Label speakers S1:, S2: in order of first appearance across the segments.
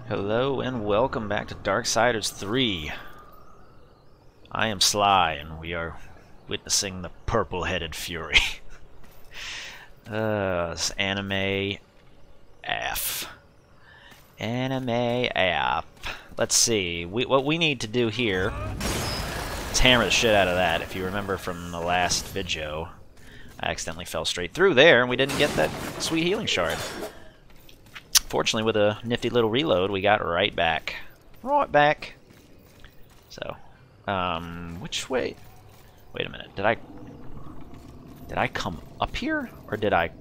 S1: Hello and welcome back to Darksiders 3. I am Sly and we are witnessing the purple-headed fury. This anime F. Anime F. Let's see. What we need to do here is hammer the shit out of that. If you remember from the last video, I accidentally fell straight through there and we didn't get that sweet healing shard. Fortunately, with a nifty little reload, we got right back. Right back. So, which way? Wait a minute. Did I come up here, or did I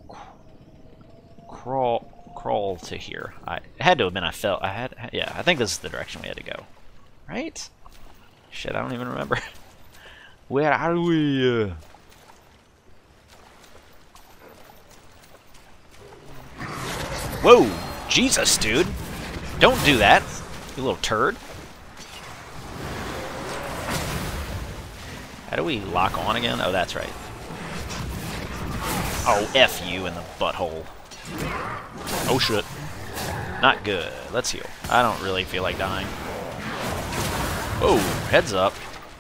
S1: crawl to here? It had to have been. Yeah, I think this is the direction we had to go. Right? Shit, I don't even remember. Where are we? Whoa! Jesus, dude! Don't do that, you little turd. How do we lock on again? Oh, that's right. Oh, F you in the butthole. Oh, shit. Not good. Let's heal. I don't really feel like dying. Whoa, heads up.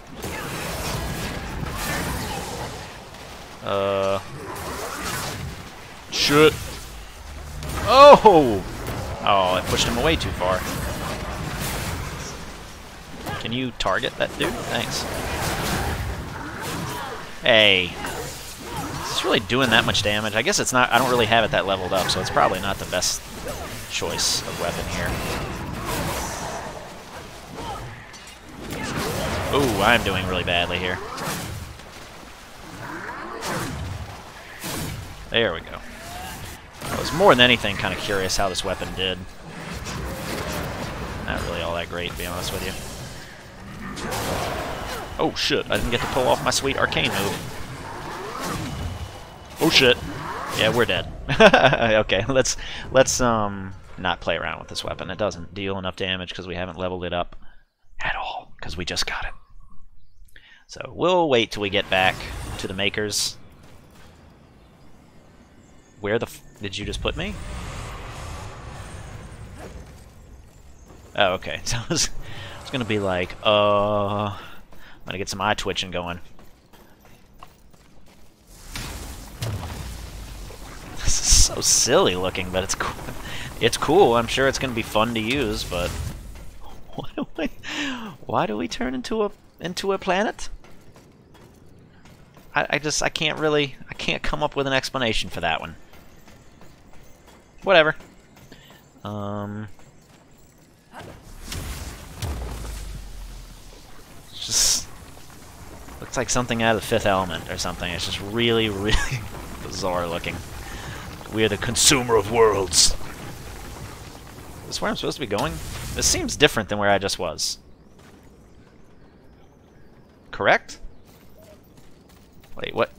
S1: Shit. Oh! Oh, I pushed him away too far. Can you target that dude? Thanks. Hey. Is this really doing that much damage? I guess it's not. I don't really have it that leveled up, so it's probably not the best choice of weapon here. Ooh, I'm doing really badly here. There we go. I was more than anything kind of curious how this weapon did. Not really all that great, to be honest with you. Oh shit, I didn't get to pull off my sweet arcane move. Oh shit. Yeah, we're dead. Okay, let's not play around with this weapon. It doesn't deal enough damage because we haven't leveled it up at all, because we just got it. So we'll wait till we get back to the makers. Where the f did you just put me? Oh, okay. So I was gonna be like, I'm gonna get some eye twitching going. This is so silly looking, but it's cool. It's cool. I'm sure it's gonna be fun to use, but why do we turn into a planet? I can't come up with an explanation for that one. Whatever. Just looks like something out of the Fifth Element or something. It's just really, really bizarre looking. We're the consumer of worlds. Is this where I'm supposed to be going? This seems different than where I just was. Correct? Wait, what?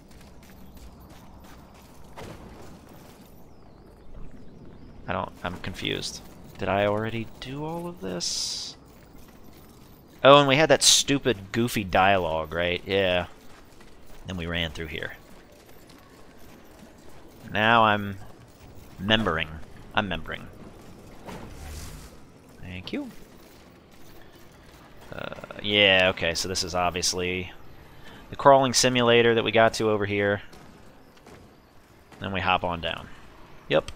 S1: I'm confused. Did I already do all of this? Oh, and we had that stupid, goofy dialogue, right? Yeah. Then we ran through here. Now I'm membering. I'm membering. Thank you. Yeah, okay, so this is obviously the crawling simulator that we got to over here. Then we hop on down. Yep.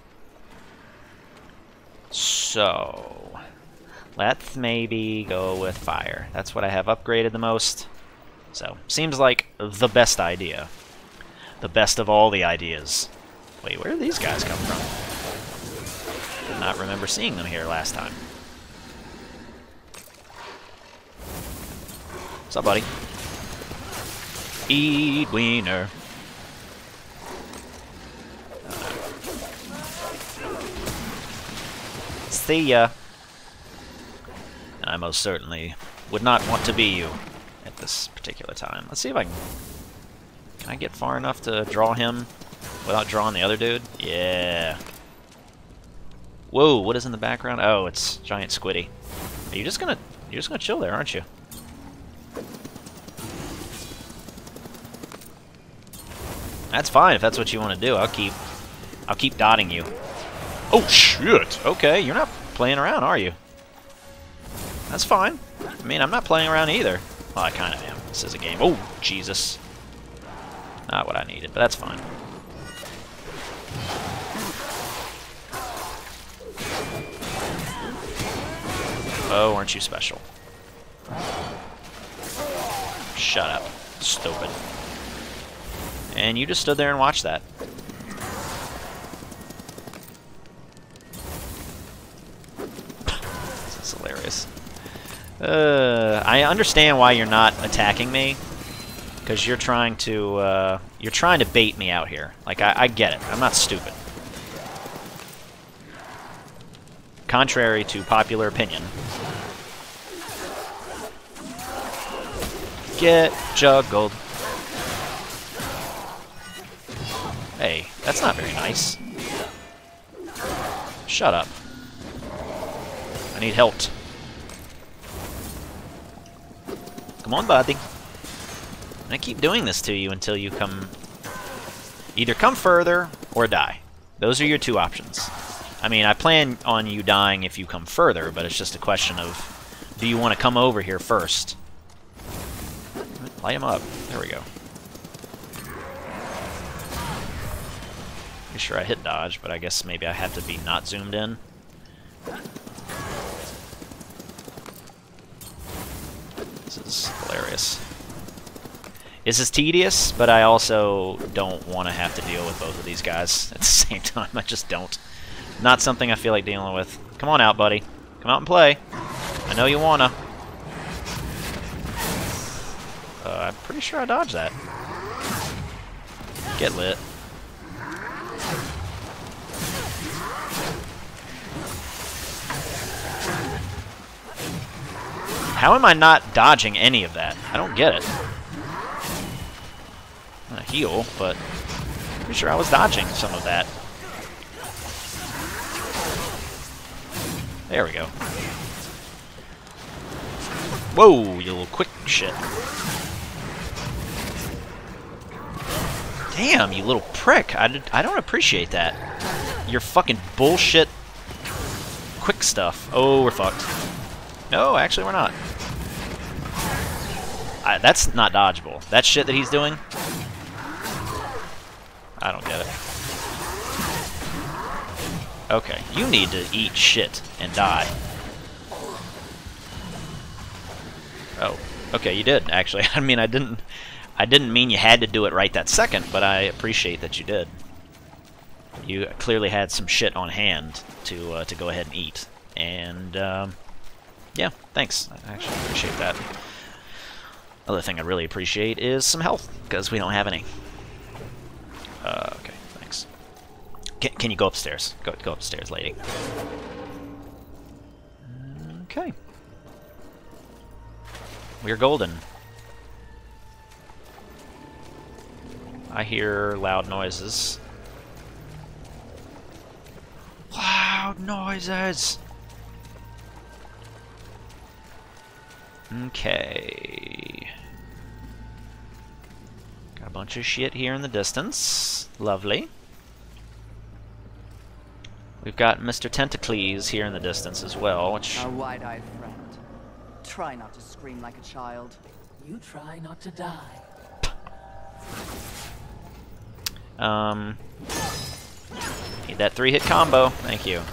S1: So, let's maybe go with fire. That's what I have upgraded the most. So, seems like the best idea. The best of all the ideas. Wait, where did these guys come from? Did not remember seeing them here last time. What's up, buddy? Eat wiener. See ya. And I most certainly would not want to be you at this particular time. Let's see if I can... Can I get far enough to draw him without drawing the other dude? Yeah. Whoa, what is in the background? Oh, it's giant squiddy. You're just gonna chill there, aren't you? That's fine if that's what you want to do. I'll keep dotting you. Oh shit! Okay, you're not playing around, are you? That's fine. I mean, I'm not playing around either. Well, I kind of am. This is a game. Oh, Jesus. Not what I needed, but that's fine. Oh, aren't you special? Shut up. Stupid. And you just stood there and watched that. This is hilarious. I understand why you're not attacking me, because you're trying to bait me out here. Like, I get it. I'm not stupid. Contrary to popular opinion. Get juggled. Hey, that's not very nice. Shut up. I need help. Come on, buddy. I'm gonna keep doing this to you until you either come further or die. Those are your two options. I mean, I plan on you dying if you come further, but it's just a question of, do you want to come over here first? Light him up. There we go. Pretty sure I hit dodge, but I guess maybe I have to be not zoomed in. This is hilarious. This is tedious, but I also don't want to have to deal with both of these guys at the same time. I just don't. Not something I feel like dealing with. Come on out, buddy. Come out and play. I know you wanna. I'm pretty sure I dodged that. Get lit. How am I not dodging any of that? I don't get it. I'm gonna heal, but I'm pretty sure I was dodging some of that. There we go. Whoa, you little quick shit. Damn, you little prick. I don't appreciate that. Your fucking bullshit quick stuff. Oh, we're fucked. No, actually we're not. That's not dodgeable. That shit that he's doing, I don't get it. Okay, you need to eat shit and die. Oh, okay, you did, actually. I mean, I didn't mean you had to do it right that second, but I appreciate that you did. You clearly had some shit on hand to go ahead and eat. And, yeah, thanks. I actually appreciate that. Other thing I really appreciate is some health, because we don't have any. Okay, thanks. Can you go upstairs? Go upstairs, lady. Okay. We're golden. I hear loud noises. Loud noises! Okay. Got a bunch of shit here in the distance. Lovely. We've got Mr. Tentacles here in the distance as well, which...
S2: Our wide-eyed friend. Try not to scream like a child.
S3: You try not to die.
S1: Need that 3-hit combo. Thank you.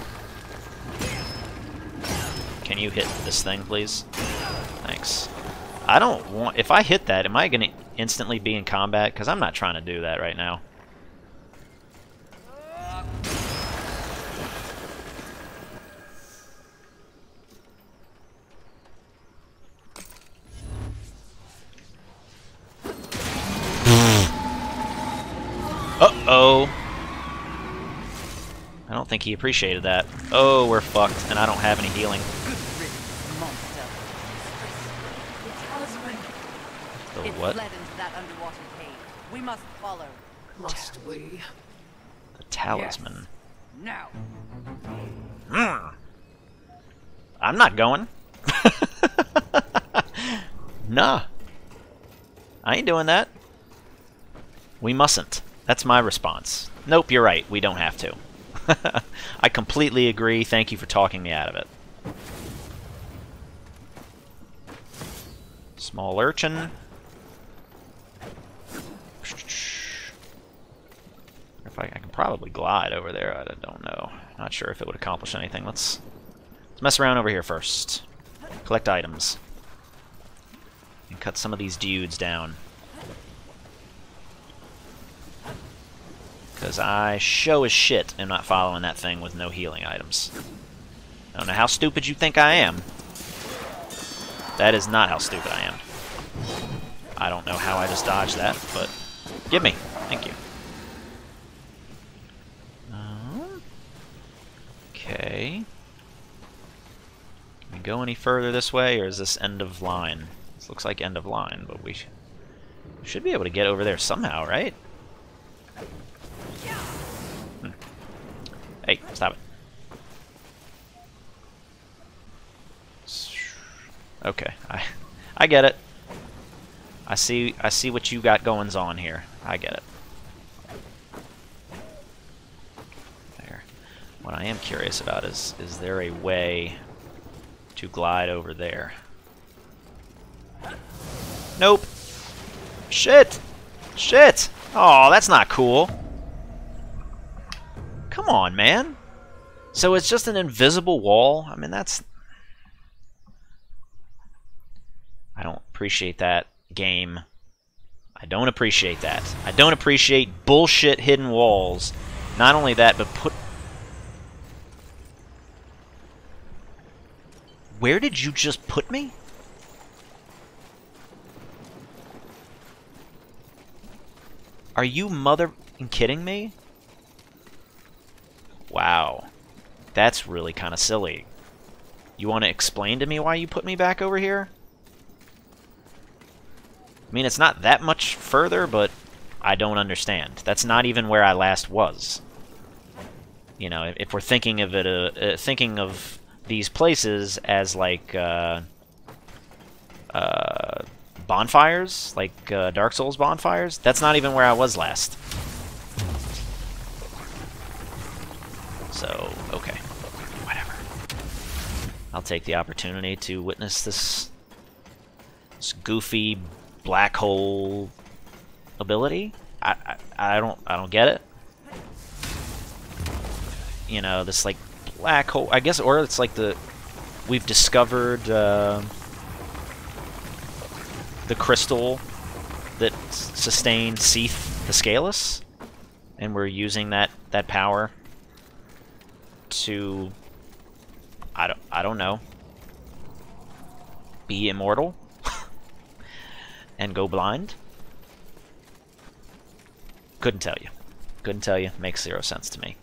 S1: Can you hit this thing, please? Thanks. I don't want... If I hit that, am I going to instantly be in combat? Because I'm not trying to do that right now. Uh-oh. I don't think he appreciated that. Oh, we're fucked, and I don't have any healing. The what?
S2: It led into that underwater cave. We must follow.
S3: Must we?
S1: The talisman.
S2: Yes. Now.
S1: I'm not going. Nah. I ain't doing that. We mustn't. That's my response. Nope, you're right. We don't have to. I completely agree. Thank you for talking me out of it. Small urchin. If I can probably glide over there. I don't know. Not sure if it would accomplish anything. Let's mess around over here first. Collect items. And cut some of these dudes down. Because I show as shit am not following that thing with no healing items. I don't know how stupid you think I am. That is not how stupid I am. I don't know how I just dodged that, but give me. Thank you. Okay. Can we go any further this way, or is this end of line? This looks like end of line, but we should be able to get over there somehow, right? Hey, stop it. Okay, I get it. I see what you got goings on here. I get it. There. What I am curious about is there a way to glide over there? Nope. Shit. Shit. Oh, that's not cool. Come on, man. So it's just an invisible wall? I mean, that's... I don't appreciate that, game. I don't appreciate that. I don't appreciate bullshit hidden walls. Not only that, but put... Where did you just put me? Are you mother-ing kidding me? Wow. That's really kind of silly. You want to explain to me why you put me back over here? I mean, it's not that much further, but I don't understand. That's not even where I last was. You know, if we're thinking of it, thinking of these places as like bonfires, like Dark Souls bonfires, that's not even where I was last. So, okay, whatever. I'll take the opportunity to witness this goofy black hole ability. I don't get it. You know, this like black hole, I guess, or it's like we've discovered the crystal that sustained Seath the Scaleless, and we're using that power to I don't know, be immortal and go blind. Couldn't tell you. Couldn't tell you. Makes 0 sense to me.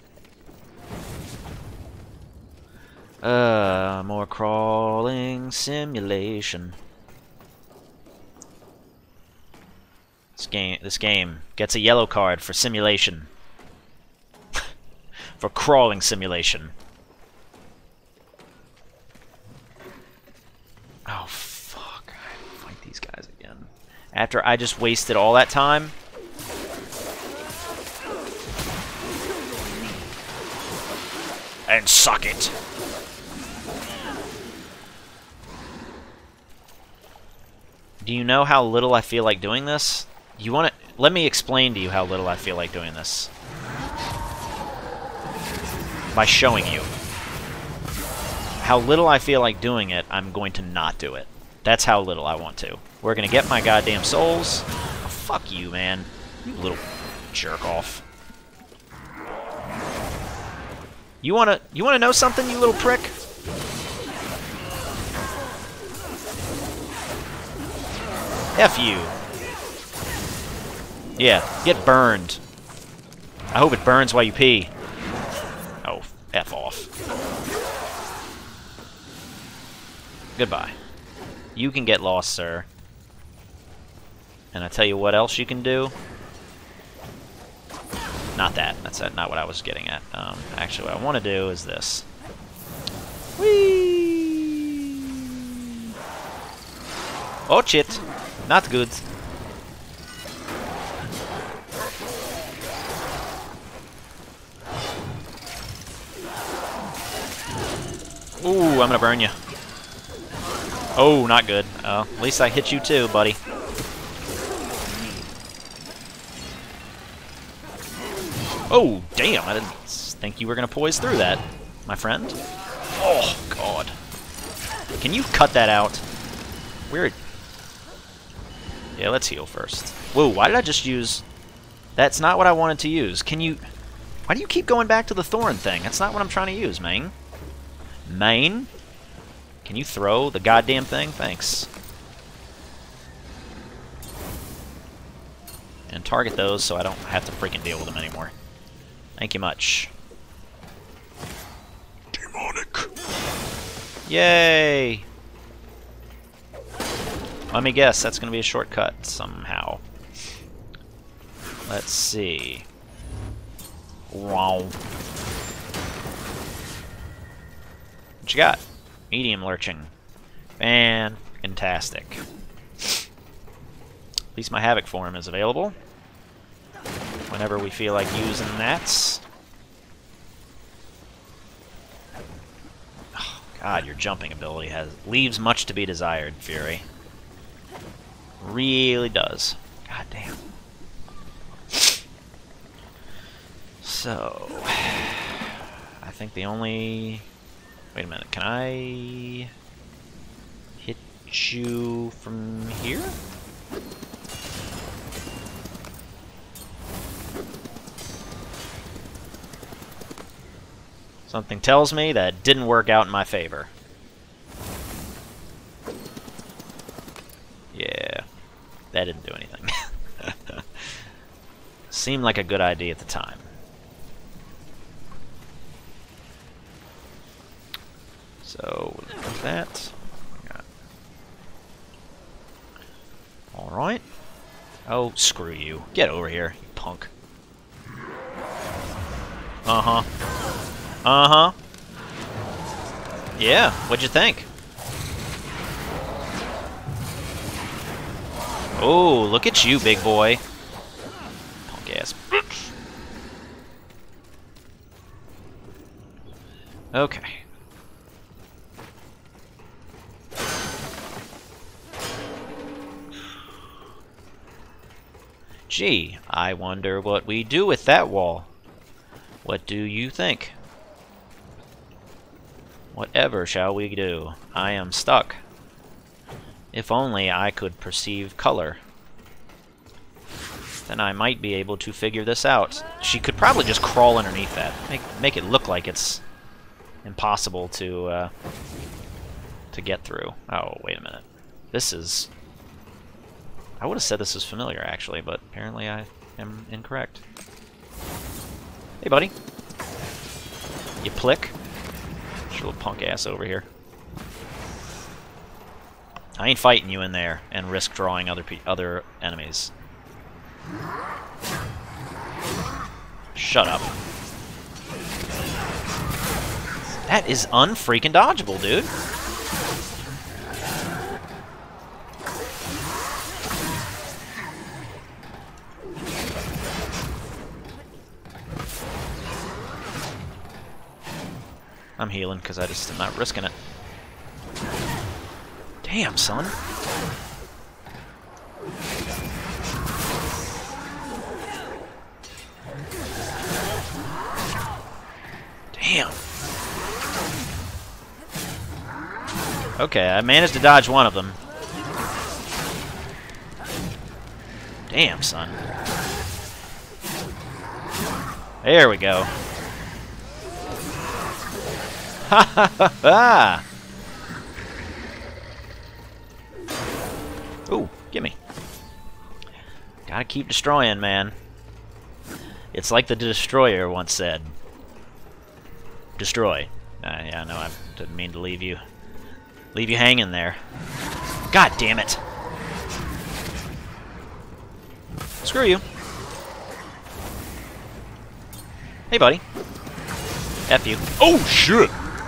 S1: More crawling simulation. This game gets a yellow card for simulation. For crawling simulation. Oh, fuck. I have to fight these guys again. After I just wasted all that time. And suck it. Do you know how little I feel like doing this? You want to... Let me explain to you how little I feel like doing this. By showing you. How little I feel like doing it, I'm going to not do it. That's how little I want to. We're going to get my goddamn souls. Oh, fuck you, man. You little jerk-off. You wanna know something, you little prick? F you. Yeah, get burned. I hope it burns while you pee. Oh, F off. Goodbye. You can get lost, sir. And I tell you what else you can do. Not that. That's not what I was getting at. Actually, what I want to do is this. Whee! Oh, shit. Not good. Ooh, I'm gonna burn you. Oh, not good. At least I hit you too, buddy. Oh, damn. I didn't think you were gonna poise through that, my friend. Oh, God. Can you cut that out? Weird. Yeah, let's heal first. Whoa, why did I just use... That's not what I wanted to use. Can you... Why do you keep going back to the thorn thing? That's not what I'm trying to use, main. Main? Can you throw the goddamn thing? Thanks. And target those so I don't have to freaking deal with them anymore. Thank you much. Demonic. Yay! Let me guess, that's going to be a shortcut somehow. Let's see. Wow. What you got? Medium lurching. Fantastic. At least my Havoc form is available. Whenever we feel like using that. Oh, God, your jumping ability leaves much to be desired, Fury. Really does. God damn. So, I think the only... Wait a minute, can I hit you from here? Something tells me that didn't work out in my favor. Yeah, that didn't do anything. Seemed like a good idea at the time. So, with that. Alright. Oh, screw you. Get over here, you punk. Uh-huh. Uh-huh. Yeah, what'd you think? Oh, look at you, big boy. Punk ass bitch. Okay. Gee, I wonder what we do with that wall. What do you think? Whatever shall we do? I am stuck. If only I could perceive color. Then I might be able to figure this out. She could probably just crawl underneath that. Make it look like it's impossible to get through. Oh, wait a minute. This is... I would have said this is familiar, actually, but apparently I am incorrect. Hey, buddy. You plick. Get your little punk ass over here. I ain't fighting you in there and risk drawing other enemies. Shut up. That is unfreaking dodgeable, dude. I'm healing because I just am not risking it. Damn, son. Damn. Okay, I managed to dodge one of them. Damn, son. There we go. Ha ha ha ha! Ooh, gimme. Gotta keep destroying, man. It's like the Destroyer once said. Destroy. Yeah, no, I didn't mean to leave you hanging there. God damn it! Screw you. Hey, buddy. F you. Oh, shit!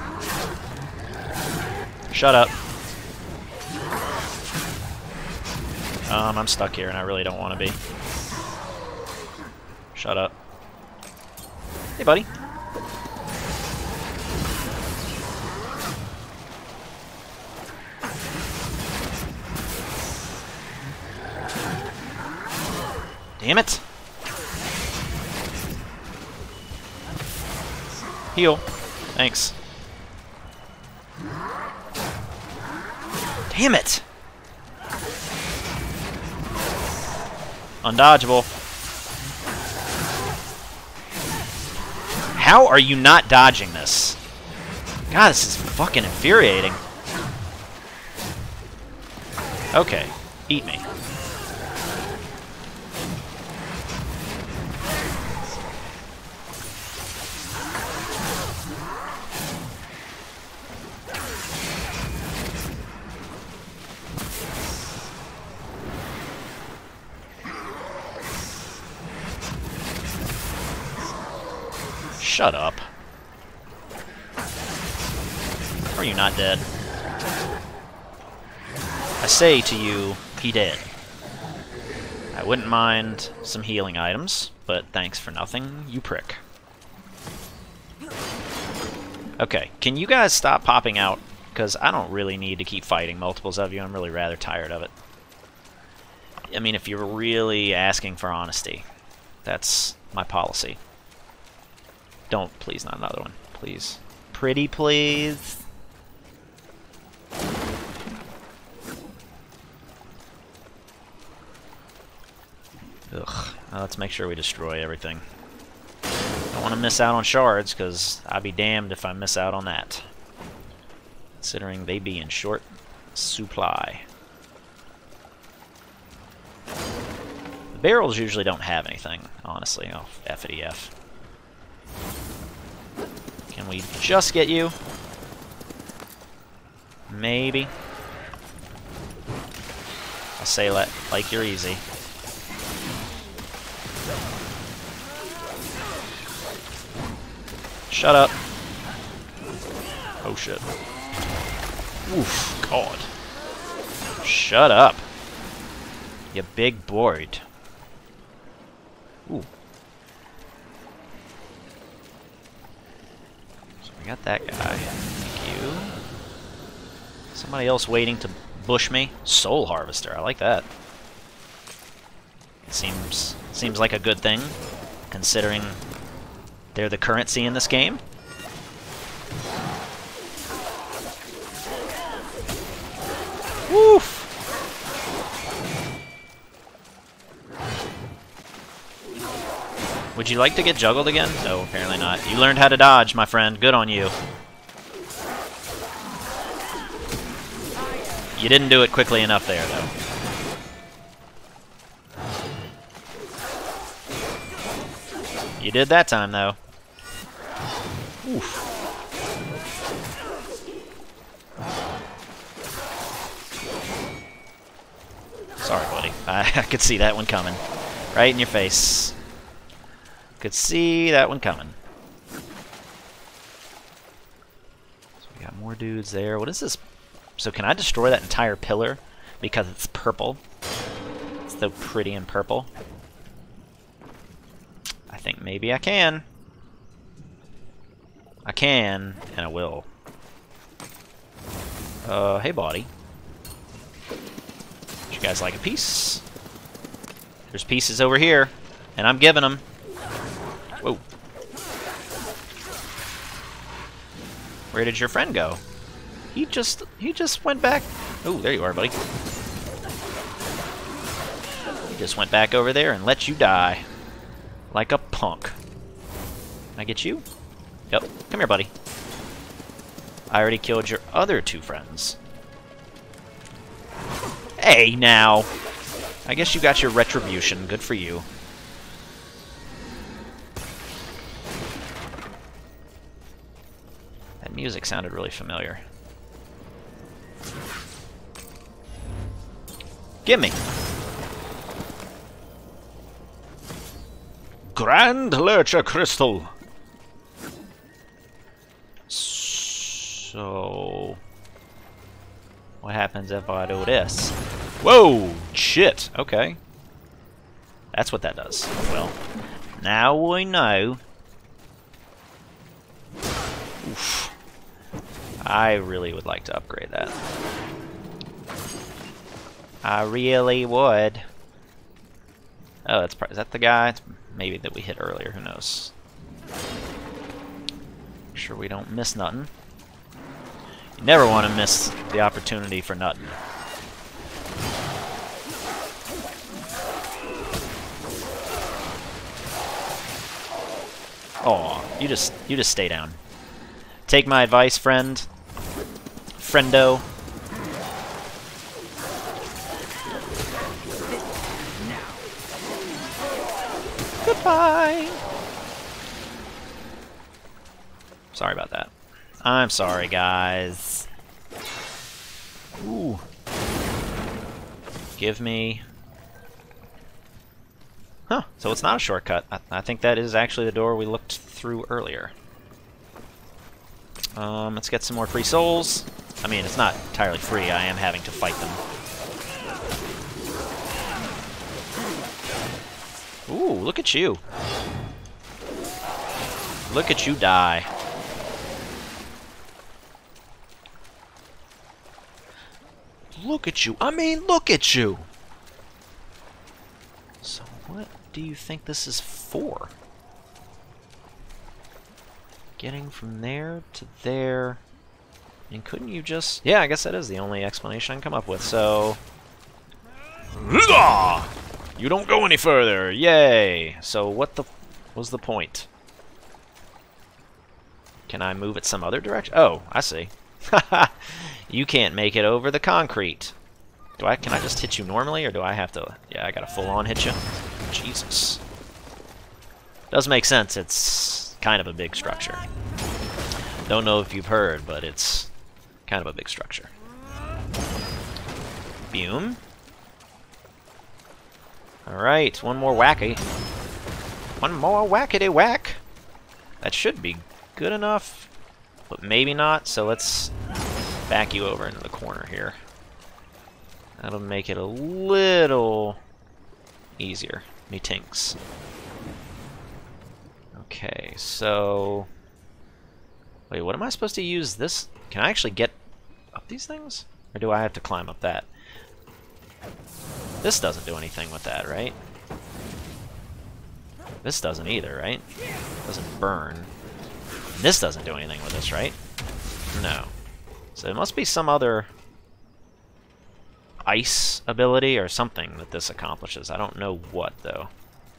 S1: Shut up. I'm stuck here and I really don't want to be. Shut up. Hey, buddy. Damn it! Heal. Thanks. Damn it! Undodgeable. How are you not dodging this? God, this is fucking infuriating. Okay, eat me. Shut up. Are you not dead? I say to you, he dead. I wouldn't mind some healing items, but thanks for nothing, you prick. Okay, can you guys stop popping out? Because I don't really need to keep fighting multiples of you. I'm really rather tired of it. I mean, if you're really asking for honesty, that's my policy. Don't, please, not another one. Please. Pretty please. Ugh. Let's make sure we destroy everything. Don't want to miss out on shards, because I'd be damned if I miss out on that. Considering they be in short supply. The barrels usually don't have anything, honestly. Oh, F-E-F. Can we just get you? Maybe. I'll say like you're easy. Shut up. Oh shit. Oof, God. Shut up. You big board. Ooh. So we got that guy. Thank you. Somebody else waiting to bush me? Soul Harvester, I like that. It seems like a good thing, considering they're the currency in this game. Woof! Would you like to get juggled again? No, apparently not. You learned how to dodge, my friend. Good on you. You didn't do it quickly enough there, though. You did that time, though. Oof. Sorry, buddy. I could see that one coming. Right in your face. Could see that one coming. So we got more dudes there. What is this? So can I destroy that entire pillar because it's purple? It's so pretty and purple. I think maybe I can. I can, and I will. Hey, buddy. Would you guys like a piece? There's pieces over here, and I'm giving them. Whoa. Where did your friend go? He just went back. Oh, there you are, buddy. He just went back over there and let you die. Like a punk. Can I get you? Yep. Come here, buddy. I already killed your other two friends. Hey, now. I guess you got your retribution. Good for you. That music sounded really familiar. Gimme. Grand Lurcher Crystal. So, what happens if I do this? Whoa! Shit! Okay. That's what that does. Well, now we know. Oof. I really would like to upgrade that. I really would. Oh, is that the guy? Maybe that we hit earlier. Who knows? Make sure we don't miss nothing. You never want to miss the opportunity for nothing. Oh, you just stay down. Take my advice, friend. Friendo. Goodbye. Sorry about that. I'm sorry, guys. Ooh. Give me... Huh, so it's not a shortcut. I think that is actually the door we looked through earlier. Let's get some more free souls. I mean, it's not entirely free. I am having to fight them. Ooh, look at you. Look at you die. Look at you. I mean, look at you. So what do you think this is for? Getting from there to there. And couldn't you just... Yeah, I guess that is the only explanation I can come up with, so... You don't go any further! Yay! So what was the point? Can I move it some other direction? Oh, I see. You can't make it over the concrete. Can I just hit you normally, or do I have to... Yeah, I gotta full-on hit you. Jesus. Does make sense. It's kind of a big structure. Don't know if you've heard, but it's kind of a big structure. Boom. Alright, one more wacky. One more whackity whack. That should be good enough, but maybe not, so let's back you over into the corner here. That'll make it a little easier. Me tinks. Okay, so... Wait, what am I supposed to use this? Can I actually get up these things? Or do I have to climb up that? This doesn't do anything with that, right? This doesn't either, right? Doesn't burn. This doesn't do anything with this, right? No. So it must be some other ice ability or something that this accomplishes. I don't know what, though.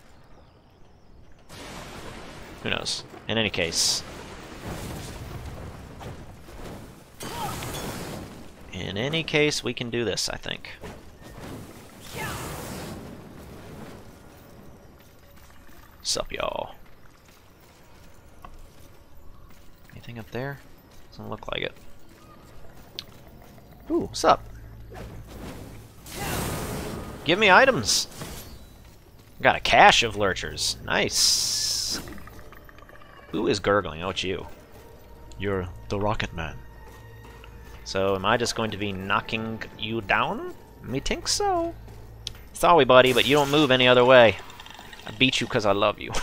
S1: Who knows? In any case... In any case, we can do this, I think. Sup, y'all? Anything up there? Doesn't look like it. Ooh, sup? Give me items! Got a cache of lurchers. Nice! Who is gurgling? Oh, it's you. You're the Rocket Man. So, am I just going to be knocking you down? Me think so. Sorry, buddy, but you don't move any other way. I beat you because I love you.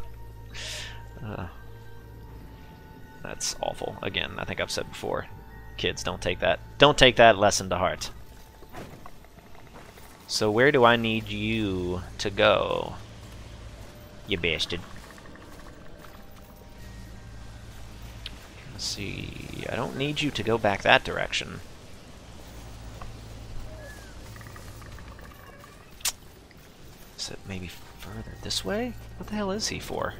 S1: That's awful. Again, I think I've said before. Kids, don't take that lesson to heart. So where do I need you to go? You bastard. Let's see. I don't need you to go back that direction. Is it maybe further this way? What the hell is he for?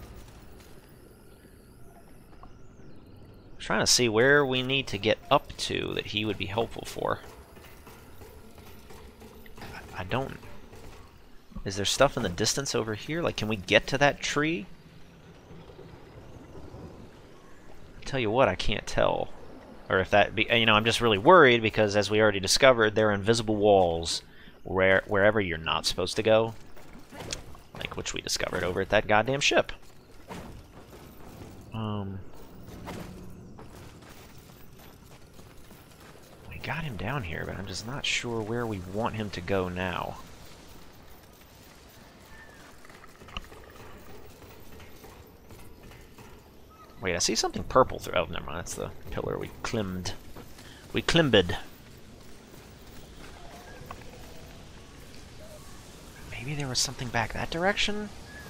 S1: I'm trying to see where we need to get up to that he would be helpful for. I don't... Is there stuff in the distance over here? Like, can we get to that tree? I'll tell you what, I can't tell. Or if that be... You know, I'm just really worried because, as we already discovered, there are invisible walls wherever you're not supposed to go. Like, which we discovered over at that goddamn ship. We got him down here, but I'm just not sure where we want him to go now. Wait, I see something purple through... Oh, never mind, that's the pillar we climbed. We climbed. Maybe there was something back that direction?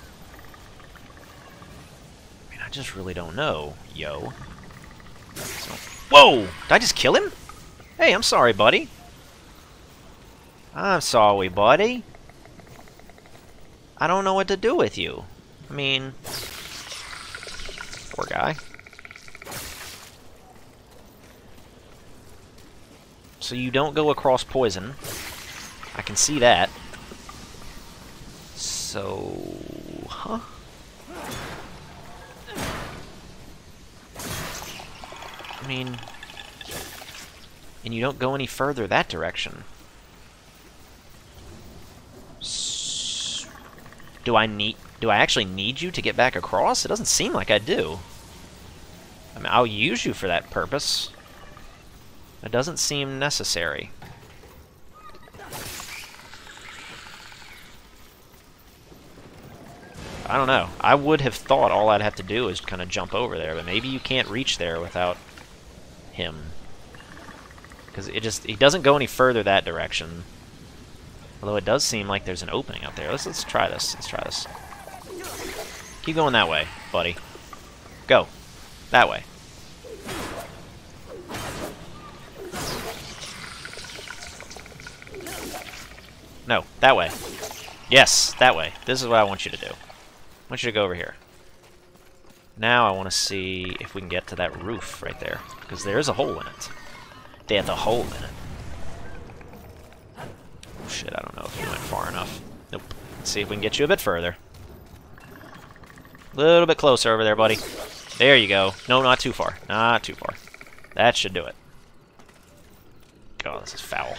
S1: I mean, I just really don't know, yo. So, whoa! Did I just kill him? Hey, I'm sorry, buddy. I'm sorry, buddy. I don't know what to do with you. I mean... Poor guy. So you don't go across poison. I can see that. So... Huh? I mean... And you don't go any further that direction. Do I actually need you to get back across? It doesn't seem like I do. I mean, I'll use you for that purpose. It doesn't seem necessary. I don't know. I would have thought all I'd have to do is kind of jump over there, but maybe you can't reach there without him. Because he doesn't go any further that direction. Although it does seem like there's an opening out there. Let's try this. Let's try this. Keep going that way, buddy. Go. That way. No, that way. Yes, that way. This is what I want you to do. I want you to go over here. Now I want to see if we can get to that roof right there. Because there is a hole in it. There's a hole in it. Oh shit, I don't know if you went far enough. Nope. Let's see if we can get you a bit further. A little bit closer over there, buddy. There you go. No, not too far. Not too far. That should do it. God, this is foul.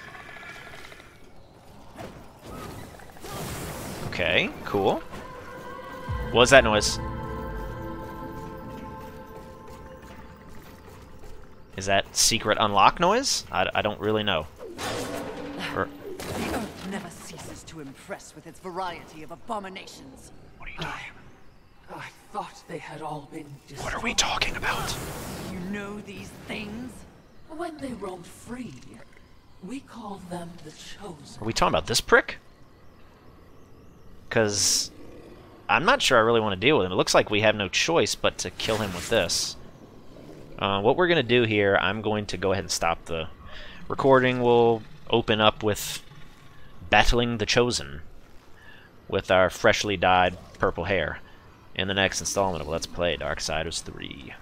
S1: Okay, cool. What was that noise? Is that secret unlock noise? I don't really know.
S2: The earth never ceases to impress with its variety of abominations.
S1: What are you talking
S3: I thought they had all been destroyed.
S1: What are we talking about?
S2: You know these things?
S3: When they roamed free, we called them the Chosen.
S1: Are we talking about this prick? Because I'm not sure I really want to deal with him. It looks like we have no choice but to kill him with this. What we're going to do here, I'm going to go ahead and stop the recording. We'll open up with battling the Chosen with our freshly dyed purple hair in the next installment of Let's Play Darksiders 3.